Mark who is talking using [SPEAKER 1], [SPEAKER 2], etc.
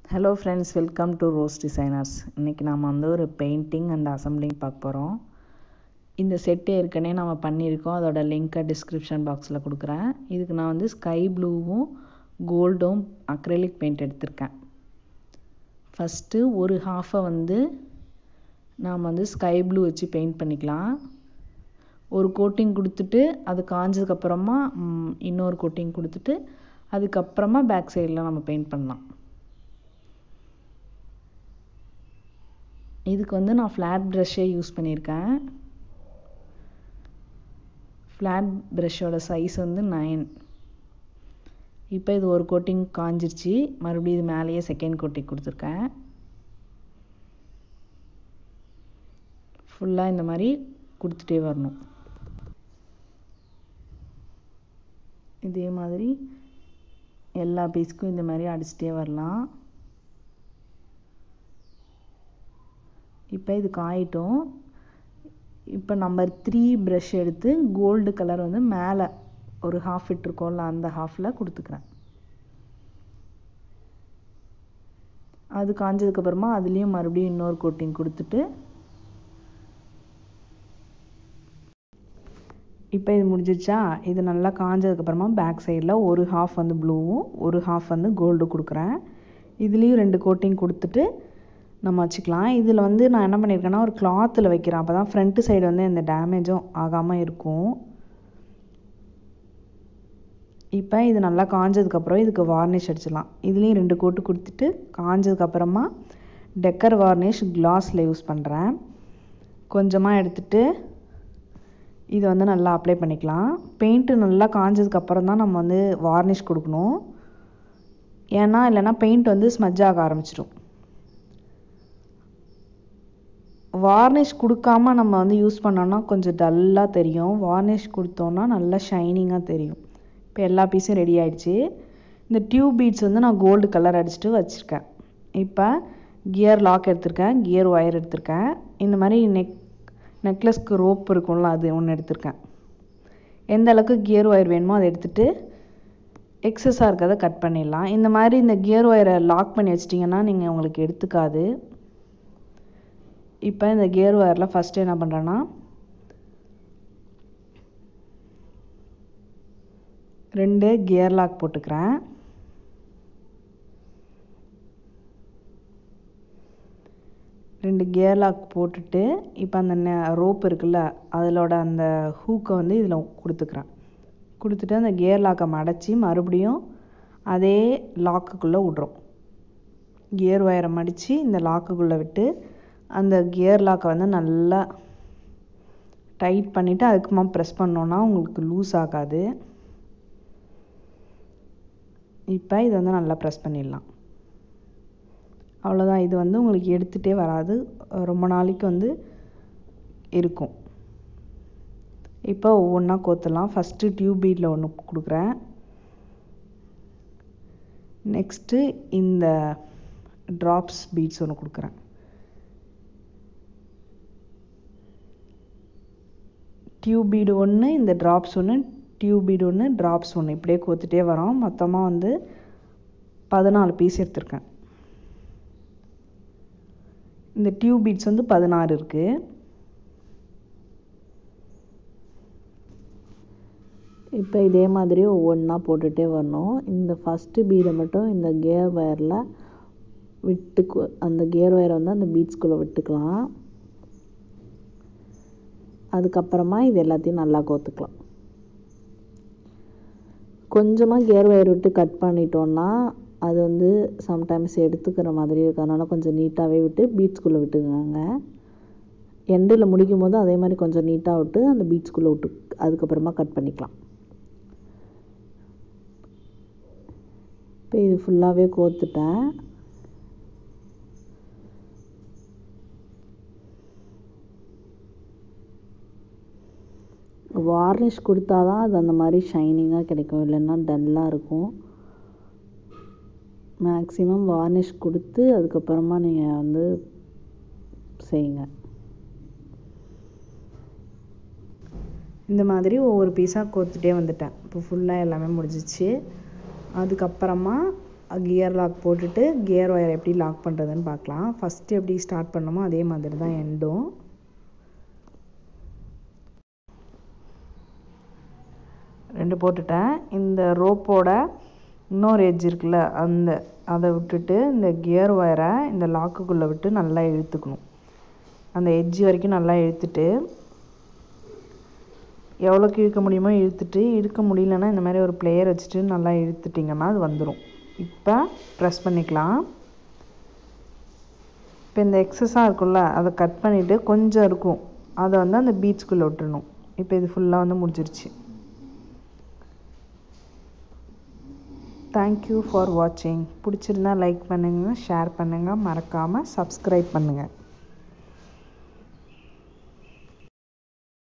[SPEAKER 1] Hello friends, welcome to Rose Designers. இன்னைக்கு நாம வந்து ஒரு பெயிண்டிங் அண்ட் அசம்பிளிங் பார்க்க போகிறோம். இந்த செட்டு ஏற்கனவே நம்ம பண்ணியிருக்கோம். அதோட லிங்க்கை டிஸ்கிரிப்ஷன் பாக்ஸில் கொடுக்குறேன். இதுக்கு நான் வந்து ஸ்கை ப்ளூவும் கோல்டும் அக்ரிலிக் பெயிண்ட் எடுத்திருக்கேன். ஃபஸ்ட்டு ஒரு ஹாஃபை வந்து நாம் வந்து ஸ்கை ப்ளூ வச்சு பெயிண்ட் பண்ணிக்கலாம். ஒரு கோட்டிங் கொடுத்துட்டு அது காஞ்சதுக்கப்புறமா இன்னொரு கோட்டிங் கொடுத்துட்டு அதுக்கப்புறமா பேக் சைடில் நம்ம பெயிண்ட் பண்ணலாம். இதுக்கு வந்து நான் ஃப்ளாட் ப்ரஷ்ஷே யூஸ் பண்ணியிருக்கேன். ஃப்ளாட் ப்ரஷ்ஷோட சைஸ் வந்து 9. இப்போ இது ஒரு கோட்டிங் காஞ்சிருச்சு. மறுபடியும் இது மேலேயே செகண்ட் கோட்டிங் கொடுத்துருக்கேன். ஃபுல்லாக இந்த மாதிரி கொடுத்துட்டே வரணும். இதே மாதிரி எல்லா பீஸ்க்கும் இந்த மாதிரி அடிச்சுட்டே வரலாம். இப்போ இது காயிட்டும். இப்போ நம்பர் 3 ப்ரஷ் எடுத்து கோல்டு கலர் வந்து மேலே ஒரு ஹாஃப் இட்டிருக்கோம்ல அந்த ஹாஃபில் கொடுத்துக்கிறேன். அது காஞ்சதுக்கப்புறமா அதுலேயும் மறுபடியும் இன்னொரு கோட்டிங் கொடுத்துட்டு இப்போ இது முடிஞ்சிச்சா. இது நல்லா காஞ்சதுக்கப்புறமா பேக் சைடில் ஒரு ஹாஃப் வந்து ப்ளூவும் ஒரு ஹாஃப் வந்து கோல்டு கொடுக்குறேன். இதுலேயும் 2 கோட்டிங் கொடுத்துட்டு நம்ம வச்சுக்கலாம். இதில் வந்து நான் என்ன பண்ணியிருக்கேன்னா ஒரு கிளாத்தில் வைக்கிறேன். அப்போ தான் ஃப்ரண்ட்டு சைடு வந்து எந்த டேமேஜும் ஆகாமல் இருக்கும். இப்போ இது நல்லா காஞ்சதுக்கப்புறம் இதுக்கு வார்னிஷ் அடிச்சிடலாம். இதுலேயும் 2 கோட்டு கொடுத்துட்டு காஞ்சதுக்கப்புறமா டெக்கர் வார்னிஷ் கிளாஸில் யூஸ் பண்ணுறேன். கொஞ்சமாக எடுத்துகிட்டு இதை வந்து நல்லா அப்ளை பண்ணிக்கலாம். பெயிண்ட்டு நல்லா காஞ்சதுக்கப்புறம் தான் நம்ம வந்து வார்னிஷ் கொடுக்கணும். ஏன்னா இல்லைன்னா பெயிண்ட் வந்து ஸ்மஜ் ஆக ஆரம்பிச்சிடும். வார்னிஷ் கொடுக்காம நம்ம வந்து யூஸ் பண்ணோன்னா கொஞ்சம் டல்லாக தெரியும். வார்னிஷ் கொடுத்தோன்னா நல்லா ஷைனிங்காக தெரியும். இப்போ எல்லா பீஸும் ரெடி ஆகிடுச்சு. இந்த டியூப் பீட்ஸ் வந்து நான் கோல்டு கலர் அடிச்சுட்டு வச்சுருக்கேன். இப்போ கியர் லாக் எடுத்திருக்கேன், கியர் ஒயர் எடுத்திருக்கேன். இந்த மாதிரி நெக்லஸ்க்கு ரோப் இருக்கும்ல அது ஒன்று எடுத்திருக்கேன். எந்த அளவுக்கு கியர் ஒயர் வேணுமோ அதை எடுத்துகிட்டு எக்ஸஸாக இருக்கிறத கட் பண்ணிடலாம். இந்த மாதிரி இந்த கியர் ஒயரை லாக் பண்ணி வச்சிட்டிங்கன்னா நீங்கள் உங்களுக்கு எடுத்துக்காது. இப்போ இந்த கியர் ஒயரில் ஃபஸ்ட்டு என்ன பண்ணுறேன்னா 2 கியர் லாக் போட்டுக்கிறேன். கியர் லாக் போட்டுட்டு இப்போ அந்த ரோப் இருக்குல்ல அதிலோட அந்த ஹூக்கை வந்து இதில் கொடுத்துட்டு அந்த கியர் லாக்கை மடச்சி மறுபடியும் அதே லாக்குக்குள்ளே விட்றோம். கியர் ஒயரை மடித்து இந்த லாக்குக்குள்ளே விட்டு அந்த கியர் லாக்கை வந்து நல்லா டைட் பண்ணிவிட்டு அதுக்குமா ப்ரெஸ் பண்ணோன்னா உங்களுக்கு லூஸ் ஆகாது. இப்போ இதை வந்து நல்லா ப்ரெஸ் பண்ணிடலாம். அவ்வளோதான். இது வந்து உங்களுக்கு எடுத்துகிட்டே வராது, ரொம்ப நாளைக்கு வந்து இருக்கும். இப்போ ஒவ்வொன்றா கோத்துடலாம். ஃபஸ்ட்டு டியூப் பீடில் ஒன்று கொடுக்குறேன். நெக்ஸ்ட்டு இந்த ட்ராப்ஸ் பீட்ஸ் ஒன்று கொடுக்குறேன். டியூப் பீடு ஒன்று, இந்த ட்ராப்ஸ் ஒன்று, டியூப் பீடு ஒன்று, ட்ராப்ஸ் ஒன்று, இப்படியே கோத்துட்டே வரோம். மொத்தமாக வந்து 14 பீஸ் எடுத்திருக்கேன். இந்த டியூப் பீட்ஸ் வந்து 16 இருக்குது. இப்போ இதே மாதிரி ஒவ்வொன்றா போட்டுகிட்டே வரணும். இந்த ஃபஸ்ட்டு பீடை மட்டும் இந்த கியர் ஒயரில் அந்த கியர் ஒயரை வந்து அந்த பீட்ஸ்குள்ளே விட்டுக்கலாம். அதுக்கப்புறமா இது எல்லாத்தையும் நல்லா கோத்துக்கலாம். கொஞ்சமாக கியர் ஒயர் விட்டு கட் பண்ணிட்டோன்னா அது வந்து சம்டைம்ஸ் எடுத்துக்கிற மாதிரி இருக்கிறதுனால கொஞ்சம் நீட்டாகவே விட்டு பீட்ஸ்குள்ளே விட்டுக்கோங்க. எண்டில் முடிக்கும் போது அதே மாதிரி கொஞ்சம் நீட்டாக விட்டு அந்த பீட்ஸ்குள்ளே விட்டு அதுக்கப்புறமா கட் பண்ணிக்கலாம். இப்போ இது ஃபுல்லாகவே கோத்துட்டேன். வார்னிஷ் கொடுத்தா தான் அது அந்த மாதிரி ஷைனிங்காக கிடைக்கும், இல்லைன்னா டல்லாக இருக்கும். மேக்ஸிமம் வார்னிஷ் கொடுத்து அதுக்கப்புறமா நீங்கள் வந்து செய்யுங்க. இந்த மாதிரி ஒவ்வொரு பீஸாக கோத்துட்டே வந்துட்டேன். இப்போ ஃபுல்லாக எல்லாமே முடிஞ்சிச்சு. அதுக்கப்புறமா கியர் லாக் போட்டுட்டு கியர் ஒயர் எப்படி லாக் பண்ணுறதுன்னு பார்க்கலாம். ஃபஸ்ட்டு எப்படி ஸ்டார்ட் பண்ணமோ அதே மாதிரி தான் எண்டும். ரெண்டு போட்டுட்டேன். இந்த ரோப்போட இன்னொரு எட்ஜ் இருக்குல்ல, அதை விட்டுட்டு இந்த கியர் ஒயரை இந்த லாக்குக்குள்ளே விட்டு நல்லா இழுத்துக்கணும். அந்த எட்ஜ் வரைக்கும் நல்லா இழுத்துட்டு, எவ்வளோக்கு இழுக்க முடியுமோ இழுத்துட்டு, இழுக்க முடியலன்னா இந்த மாதிரி ஒரு பிளேயர் வச்சுட்டு நல்லா இழுத்துட்டிங்கன்னா அது வந்துடும். இப்போ ப்ரெஸ் பண்ணிக்கலாம். இப்போ இந்த எக்ஸஸாக இருக்கும்ல அதை கட் பண்ணிவிட்டு கொஞ்சம் இருக்கும், அதை அந்த பீட்ஸ்குள்ளே விட்டுறணும். இப்போ இது ஃபுல்லாக முடிஞ்சிருச்சு. தேங்க்யூ ஃபார் வாட்சிங். பிடிச்சிருந்தா லைக் பண்ணுங்கள், ஷேர் பண்ணுங்கள், மறக்காமல் சப்ஸ்கிரைப் பண்ணுங்கள்.